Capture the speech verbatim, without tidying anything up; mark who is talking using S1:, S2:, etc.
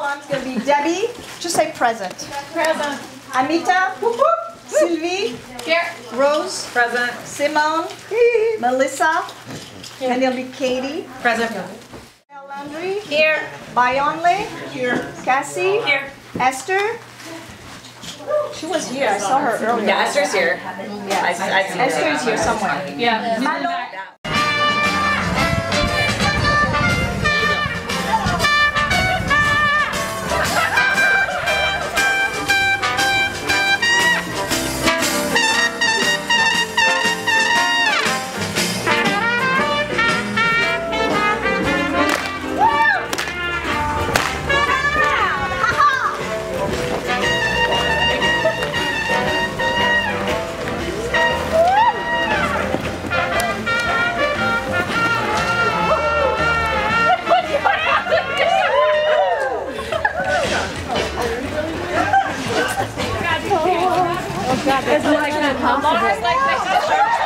S1: on, it's going to be Debbie. Just say present.
S2: Present.
S1: Anita. Whoop, whoop. Sylvie.
S2: Here.
S1: Rose.
S2: Present.
S1: Simone. Melissa. Here. And it'll be Katie.
S2: Present.
S1: Landry.
S2: Here.
S1: Bayonle. Here. Cassie.
S2: Here.
S1: Esther. She was here. I saw her earlier.
S2: Yeah, Esther's here.
S1: Yeah.
S2: I, I,
S1: Esther's here somewhere.
S2: Yeah.
S1: Malo.
S3: It's like impossible.